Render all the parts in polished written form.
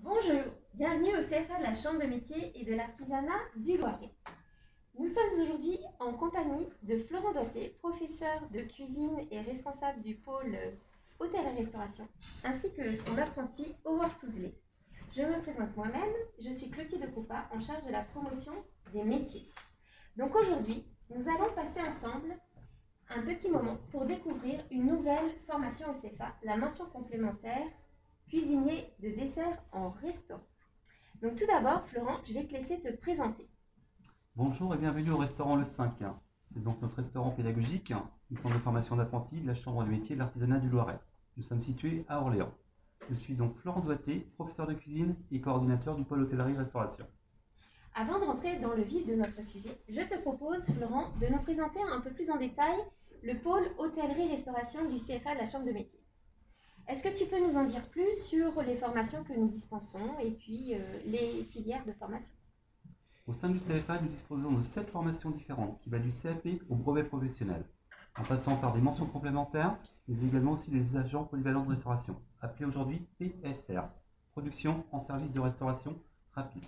Bonjour, bienvenue au CFA de la Chambre de métiers et de l'artisanat du Loiret. Nous sommes aujourd'hui en compagnie de Florent Doité, professeur de cuisine et responsable du pôle hôtel-restauration, ainsi que son apprenti Aurore Touzelet. Je me présente moi-même, je suis Clotilde Coupa, en charge de la promotion des métiers. Donc aujourd'hui, nous allons passer ensemble un petit moment pour découvrir une nouvelle formation au CFA, la mention complémentaire cuisinier de dessert en restaurant. Donc tout d'abord, Florent, je vais te laisser te présenter. Bonjour et bienvenue au restaurant Le 5. C'est donc notre restaurant pédagogique, une centre de formation d'apprentis de la Chambre de métiers et de l'artisanat du Loiret. Nous sommes situés à Orléans. Je suis donc Florent Doité, professeur de cuisine et coordinateur du pôle hôtellerie-restauration. Avant de rentrer dans le vif de notre sujet, je te propose, Florent, de nous présenter un peu plus en détail le pôle hôtellerie-restauration du CFA de la Chambre de métiers. Est-ce que tu peux nous en dire plus sur les formations que nous dispensons et puis les filières de formation? Au sein du CFA, nous disposons de 7 formations différentes qui vont du CAP au brevet professionnel, en passant par des mentions complémentaires, mais également aussi des agents polyvalents de restauration, appelés aujourd'hui PSR, Production en service de restauration rapide.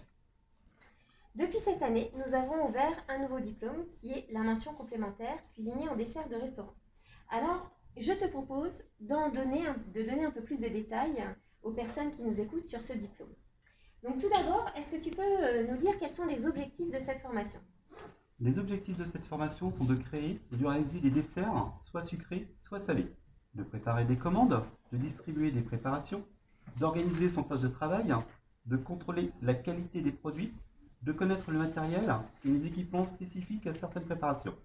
Depuis cette année, nous avons ouvert un nouveau diplôme qui est la mention complémentaire cuisinier en dessert de restaurant. Alors, je te propose de donner un peu plus de détails aux personnes qui nous écoutent sur ce diplôme. Donc tout d'abord, est-ce que tu peux nous dire quels sont les objectifs de cette formation? Les objectifs de cette formation sont de créer et de réaliser des desserts, soit sucrés, soit salés, de préparer des commandes, de distribuer des préparations, d'organiser son poste de travail, de contrôler la qualité des produits, de connaître le matériel et les équipements spécifiques à certaines préparations,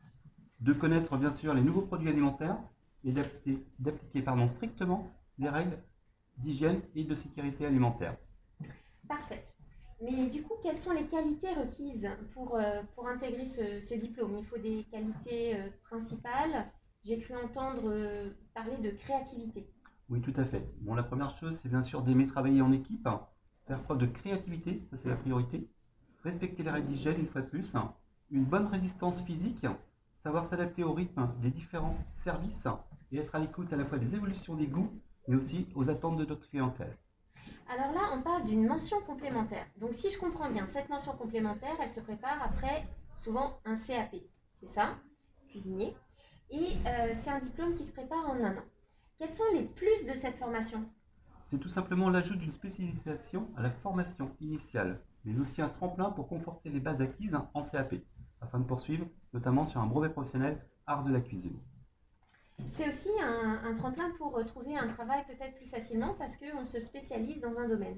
de connaître bien sûr les nouveaux produits alimentaires et d'appliquer strictement les règles d'hygiène et de sécurité alimentaire. Parfait. Mais du coup, quelles sont les qualités requises pour intégrer ce diplôme? Il faut des qualités principales. J'ai cru entendre parler de créativité. Oui, tout à fait. Bon, la première chose, c'est bien sûr d'aimer travailler en équipe, faire preuve de créativité, ça c'est la priorité, respecter les règles d'hygiène une fois de plus, une bonne résistance physique, savoir s'adapter au rythme des différents services et être à l'écoute à la fois des évolutions des goûts, mais aussi aux attentes de notre clientèle. Alors là, on parle d'une mention complémentaire. Donc si je comprends bien, cette mention complémentaire, elle se prépare après souvent un CAP. C'est ça, cuisinier. Et c'est un diplôme qui se prépare en un an. Quels sont les plus de cette formation? C'est tout simplement l'ajout d'une spécialisation à la formation initiale, mais aussi un tremplin pour conforter les bases acquises en CAP, afin de poursuivre notamment sur un brevet professionnel art de la cuisine. C'est aussi un tremplin pour trouver un travail peut-être plus facilement parce qu'on se spécialise dans un domaine.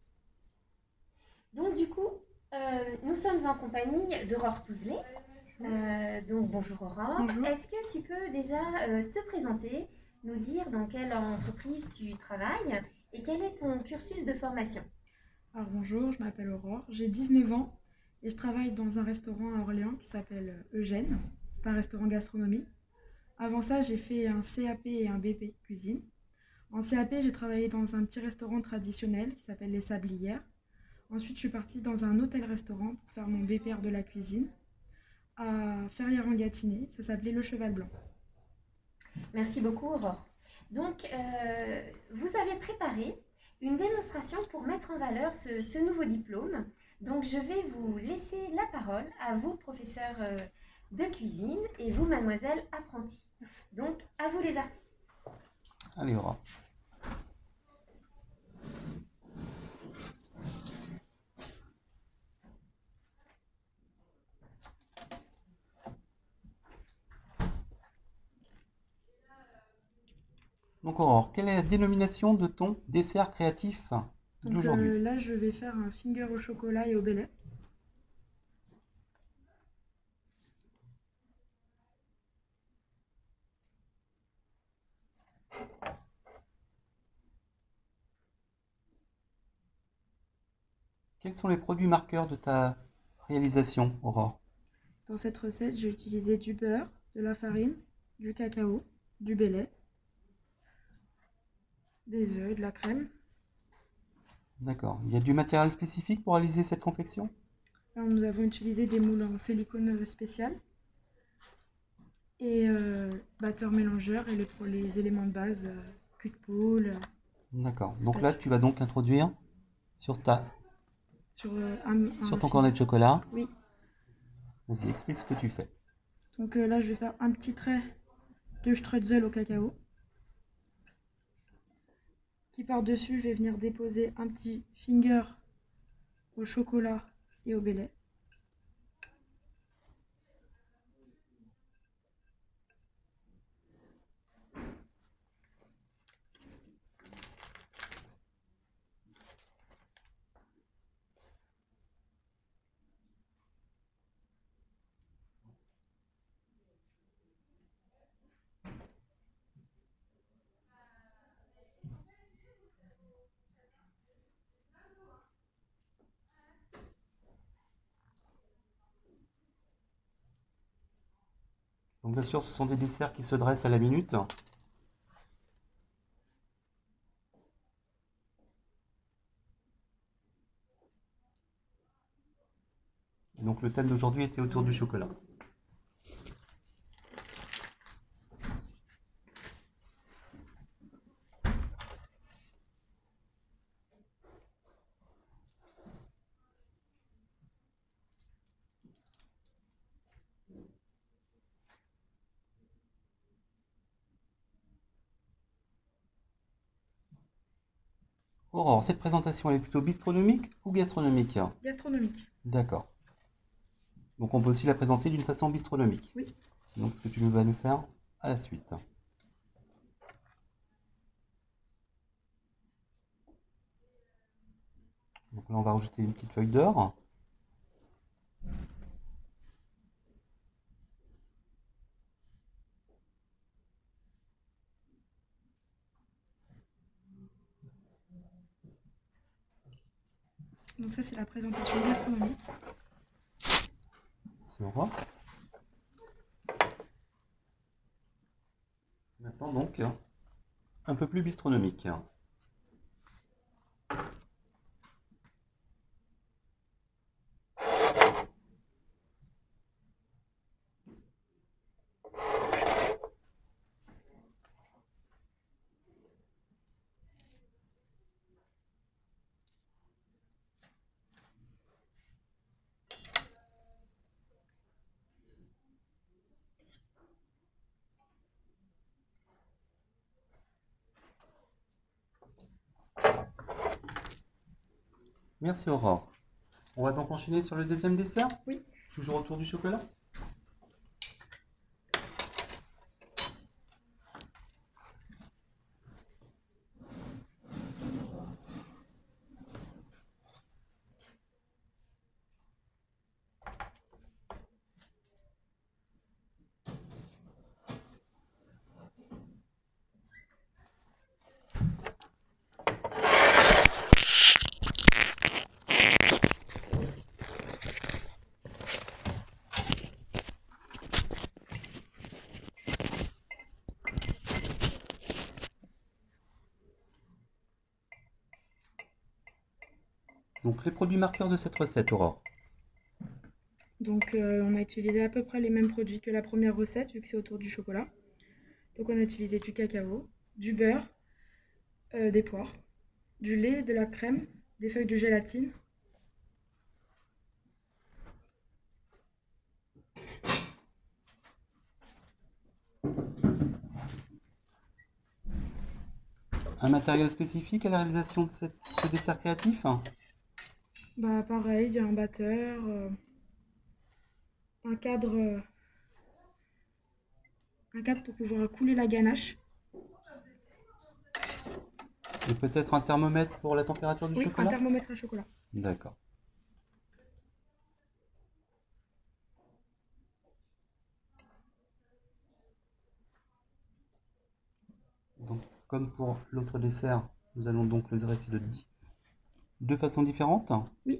Donc du coup, nous sommes en compagnie d'Aurore Touzelet. Donc bonjour Aurore. Bonjour. Est-ce que tu peux déjà te présenter, nous dire dans quelle entreprise tu travailles et quel est ton cursus de formation? Alors bonjour, je m'appelle Aurore, j'ai 19 ans et je travaille dans un restaurant à Orléans qui s'appelle Eugène. C'est un restaurant gastronomique. Avant ça, j'ai fait un CAP et un BP cuisine. En CAP, j'ai travaillé dans un petit restaurant traditionnel qui s'appelle Les Sablières. Ensuite, je suis partie dans un hôtel-restaurant pour faire mon BPR de la cuisine à Ferrières-en-Gâtinais. Ça s'appelait Le Cheval Blanc. Merci beaucoup Aurore. Donc vous avez préparé une démonstration pour mettre en valeur ce nouveau diplôme. Donc je vais vous laisser la parole à vous professeurs de cuisine et vous mademoiselle apprentie. Donc à vous les artistes. Allez, Aura. Donc Aurore, quelle est la dénomination de ton dessert créatif Donc d'aujourd'hui? là, je vais faire un finger au chocolat et au bellet. Quels sont les produits marqueurs de ta réalisation, Aurore? Dans cette recette, j'ai utilisé du beurre, de la farine, du cacao, du bellet, des œufs et de la crème. D'accord. Il y a du matériel spécifique pour réaliser cette confection? Alors, nous avons utilisé des moules en silicone spécial et batteur mélangeur et pour les éléments de base, cul de poule, D'accord. Donc là, spatule. tu vas donc introduire Sur sur sur ton cornet de chocolat. Oui. Vas-y, explique ce que tu fais. Donc là, je vais faire un petit trait de strudel au cacao. Qui par-dessus, je vais venir déposer un petit finger au chocolat et au bellet. Donc bien sûr, ce sont des desserts qui se dressent à la minute. Donc le thème d'aujourd'hui était autour du chocolat. Aurore, cette présentation elle est plutôt bistronomique ou gastronomique? Gastronomique. D'accord. Donc on peut aussi la présenter d'une façon bistronomique. Oui. C'est donc ce que tu vas nous faire à la suite. Donc là on va rajouter une petite feuille d'or. Donc ça, c'est la présentation gastronomique. C'est Aurore. Maintenant donc un peu plus bistronomique. Merci Aurore. On va donc enchaîner sur le deuxième dessert? Oui. Toujours autour du chocolat? Donc les produits marqueurs de cette recette, Aurore. Donc on a utilisé à peu près les mêmes produits que la première recette, vu que c'est autour du chocolat. Donc on a utilisé du cacao, du beurre, des poires, du lait, de la crème, des feuilles de gélatine. Un matériel spécifique à la réalisation de ce dessert créatif? Bah pareil, un batteur, un cadre pour pouvoir couler la ganache. Et peut-être un thermomètre pour la température du Oui, chocolat? un thermomètre à chocolat. D'accord. Donc, comme pour l'autre dessert, nous allons donc le dresser de deux façons différentes. Oui.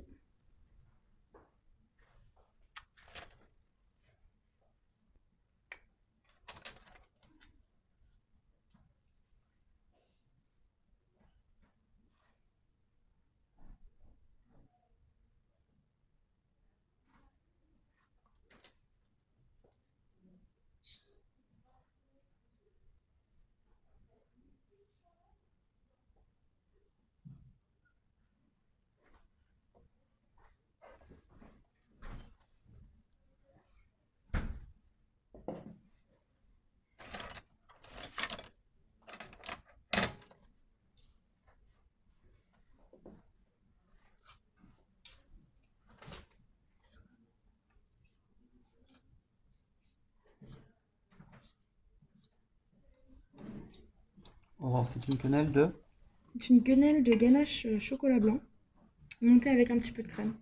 Aurore, c'est une quenelle de... C'est une quenelle de ganache chocolat blanc, montée avec un petit peu de crème.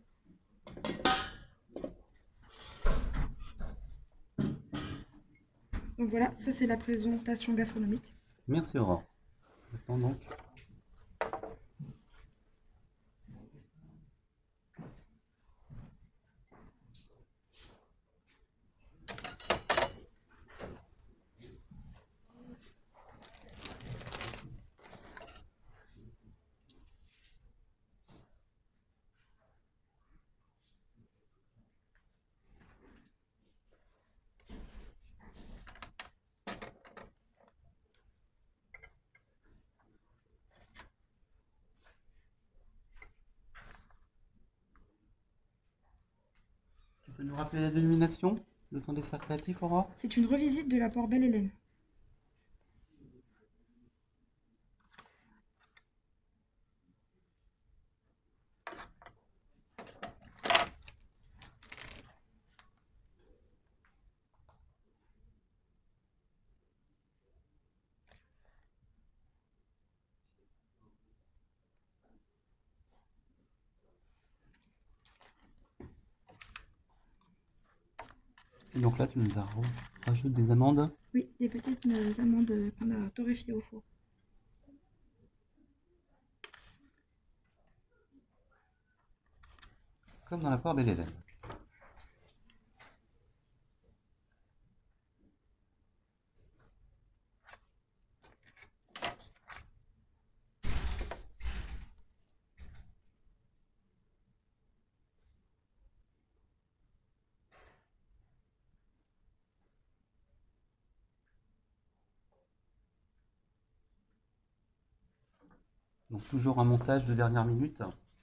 Donc voilà, ça c'est la présentation gastronomique. Merci Aurore. Maintenant donc... Tu peux nous rappeler la dénomination de ton dessert créatif, Aurore? C'est une revisite de la Port Belle-Hélène. Et donc là, tu nous rajoutes des amandes. Oui, des petites amandes qu'on a torréfiées au four. Comme dans la Port Belle-Hélène. Donc toujours un montage de dernière minute.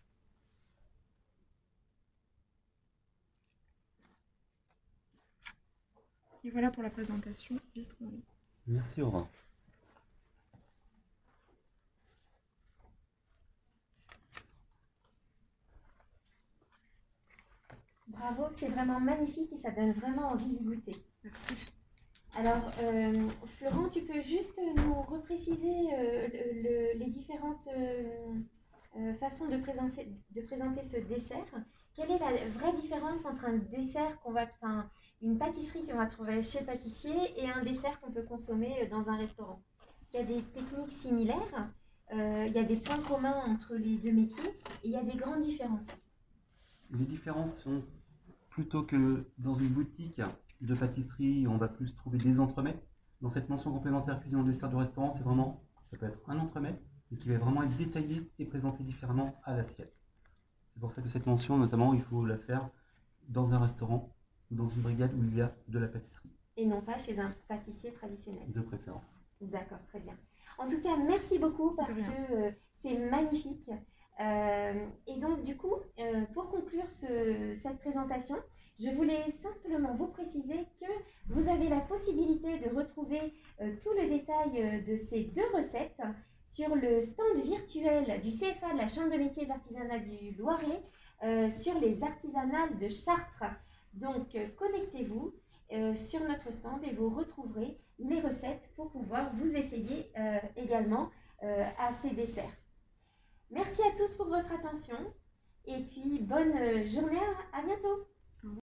Et voilà pour la présentation bistronomique. Merci Aurore. Bravo, c'est vraiment magnifique et ça donne vraiment envie d'y goûter. Merci. Alors, Florent, tu peux juste nous repréciser les différentes façons de présenter ce dessert. Quelle est la vraie différence entre un dessert une pâtisserie qu'on va trouver chez le pâtissier et un dessert qu'on peut consommer dans un restaurant? Il y a des techniques similaires, il y a des points communs entre les deux métiers et il y a des grandes différences. Les différences sont plutôt que dans une boutique de pâtisserie, on va plus trouver des entremets. Dans cette mention complémentaire cuisine en dessert de restaurant, c'est vraiment, ça peut être un entremets, mais qui va vraiment être détaillé et présenté différemment à l'assiette. C'est pour ça que cette mention, notamment, il faut la faire dans un restaurant ou dans une brigade où il y a de la pâtisserie. Et non pas chez un pâtissier traditionnel. De préférence. D'accord, très bien. En tout cas, merci beaucoup parce que c'est magnifique. Et donc, du coup, pour conclure cette présentation, je voulais simplement vous préciser que vous avez la possibilité de retrouver tout le détail de ces deux recettes sur le stand virtuel du CFA de la Chambre de métier et d'artisanat du Loiret sur les artisanales de Chartres. Donc, connectez-vous sur notre stand et vous retrouverez les recettes pour pouvoir vous essayer également à ces desserts. Merci à tous pour votre attention et puis bonne journée, à bientôt.